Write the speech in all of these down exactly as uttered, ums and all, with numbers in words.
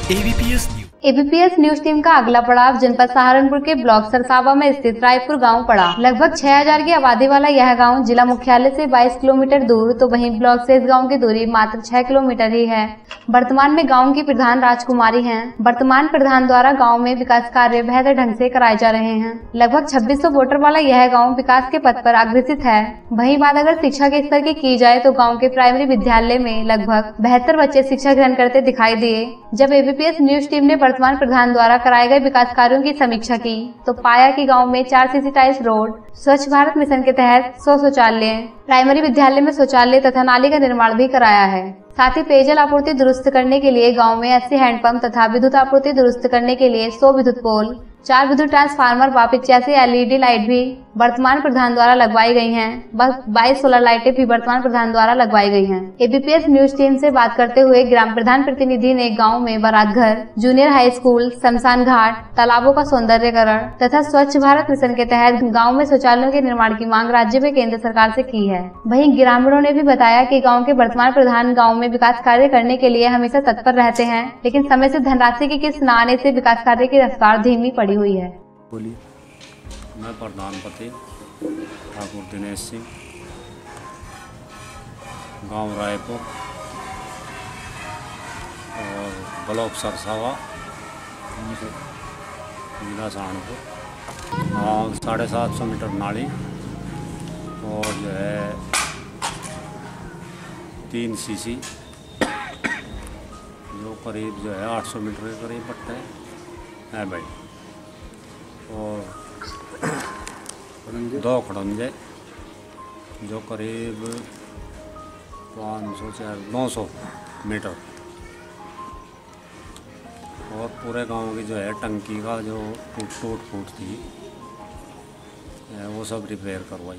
ABPS ABPS news team का अगला पड़ाव जनपद सहारनपुर के ब्लॉक सरसावा में स्थित रायपुर गांव पड़ा। लगभग छह हज़ार की आबादी वाला यह गांव जिला मुख्यालय से बाईस किलोमीटर दूर तो वहीं ब्लॉक से इस गांव की दूरी मात्र छह किलोमीटर ही है। वर्तमान में गांव की प्रधान राजकुमारी हैं। वर्तमान प्रधान द्वारा गांव में विकास कार्य बेहतर ढंग से कराए जा रहे हैं। लगभग छब्बीस सौ वोटर वाला यह गाँव विकास के पथ पर अग्रसित है। वहीं बात अगर शिक्षा के स्तर की की जाए तो गाँव के प्राइमरी विद्यालय में लगभग बहत्तर बच्चे शिक्षा ग्रहण करते दिखाई दिए। जब एबीपीएस न्यूज टीम ने वर्तमान प्रधान द्वारा कराए गए विकास कार्यों की समीक्षा की तो पाया कि गांव में चार सीसी टाइल्स रोड, स्वच्छ भारत मिशन के तहत सौ शौचालय, प्राइमरी विद्यालय में शौचालय तथा नाली का निर्माण भी कराया है। साथ ही पेयजल आपूर्ति दुरुस्त करने के लिए गांव में अस्सी हैंडपंप तथा विद्युत आपूर्ति दुरुस्त करने के लिए सौ विद्युत पोल, चार विद्युत ट्रांसफार्मर व पिचासी एलईडी लाइट भी वर्तमान प्रधान द्वारा लगवाई गई हैं। बस बाईस सोलर लाइटें भी वर्तमान प्रधान द्वारा लगवाई गई हैं। एबीपीएस न्यूज टीम से बात करते हुए ग्राम प्रधान प्रतिनिधि ने गांव में बारात घर, जूनियर हाई स्कूल, शमशान घाट, तालाबों का सौंदर्यकरण तथा स्वच्छ भारत मिशन के तहत गाँव में शौचालयों के निर्माण की मांग राज्य व केंद्र सरकार से की है। वहीं ग्रामीणों ने भी बताया कि गाँव के वर्तमान प्रधान गाँव में विकास कार्य करने के लिए हमेशा तत्पर रहते हैं, लेकिन समय से धनराशि की किस्त न आने से विकास कार्य की रफ्तार धीमी पड़ी हुई है। बोलिए। मैं प्रधानपति ठाकुर दिनेश सिंह, गांव रायपुर और ब्लॉक सरसावा, जिला सहारनपुर। हाँ, साढ़े सात सौ मीटर नाली और जो है तीन सीसी जो करीब जो है आठ सौ मीटर के करीब पट्टे है भाई, और दो खड़ंजे जो करीब पाँच सौ चार नौ सौ मीटर, और पूरे गांव की जो है टंकी का जो टूट टूट फूट थी वो सब रिपेयर करवाई,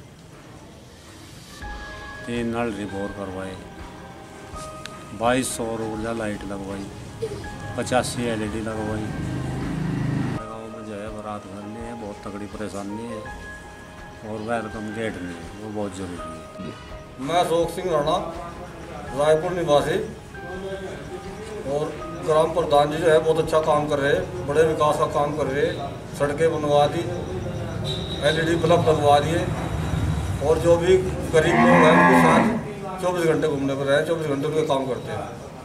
तीन नल रिपोर करवाए, बाईस सौर ऊर्जा लाइट लगवाई, पचासी एलईडी लगवाई। गाँव में जो है बारात घर नहीं है, बहुत तगड़ी परेशानी है, और वेलकम गेट नहीं है, वो बहुत ज़रूरी है। मैं अशोक सिंह राणा, रायपुर निवासी, और ग्राम प्रधान जी जो है बहुत अच्छा काम कर रहे हैं, बड़े विकास का काम कर रहे हैं, सड़कें बनवा दी, एलईडी बल्ब लगवा दिए, और जो भी गरीब लोग हैं उनके साथ चौबीस घंटे घूमने पर रहे, चौबीस घंटे उनके काम करते हैं।